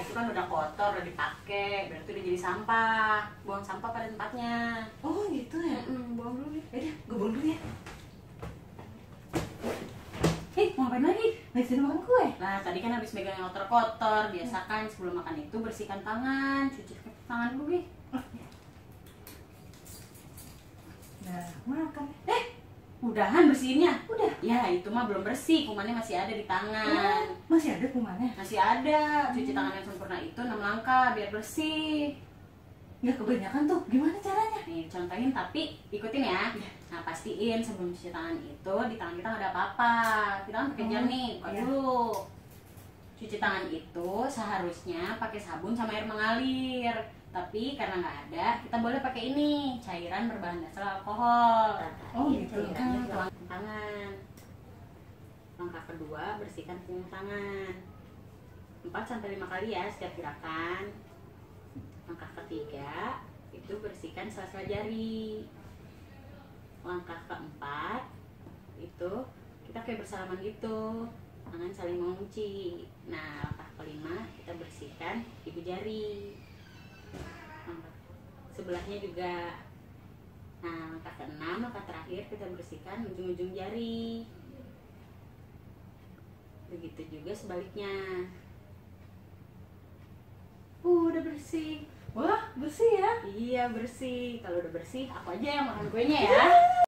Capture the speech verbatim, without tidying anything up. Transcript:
itu kan udah kotor, udah dipakai, berarti udah jadi sampah. Buang sampah pada tempatnya. Oh gitu ya. Mm-mm, buang dulu ya. Yaudah, gue buang dulu ya. Eh, mau ngapain lagi? Lanjutin makan kue. Nah, tadi kan habis megang yang kotor-kotor. Biasakan sebelum makan itu bersihkan tangan, cuci tangan dulu deh. Nah, makan. Eh, udahan bersihinnya. Udah. Ya, itu mah belum bersih, kumannya masih ada di tangan. Oh, masih ada kumannya? Masih ada. Cuci tangan yang sempurna itu enam langkah biar bersih. Nggak kebanyakan tuh, gimana caranya? Nih, contohin tapi ikutin ya. Nah, pastiin sebelum cuci tangan itu di tangan kita nggak ada apa-apa. Kita kan pakai jam nih, buka iya. dulu. Cuci tangan itu seharusnya pakai sabun sama air mengalir. Tapi karena nggak ada, kita boleh pakai ini, cairan berbahan dasar alkohol. Oh, Ini gitu. cairannya ke langkah tangan. Langkah kedua, bersihkan punggung tangan. empat sampai lima kali ya setiap gerakan. Langkah ketiga, itu bersihkan sela-sela jari. Langkah keempat, itu kita kayak bersalaman gitu, tangan saling mengunci. Nah, langkah kelima, kita bersihkan ibu jari. Langkah sebelahnya juga. Nah, langkah keenam, langkah terakhir kita bersihkan ujung-ujung jari. Begitu juga sebaliknya. Uh, udah bersih. Wah, bersih ya. Iya, bersih. Kalau udah bersih, aku aja yang makan kuenya ya.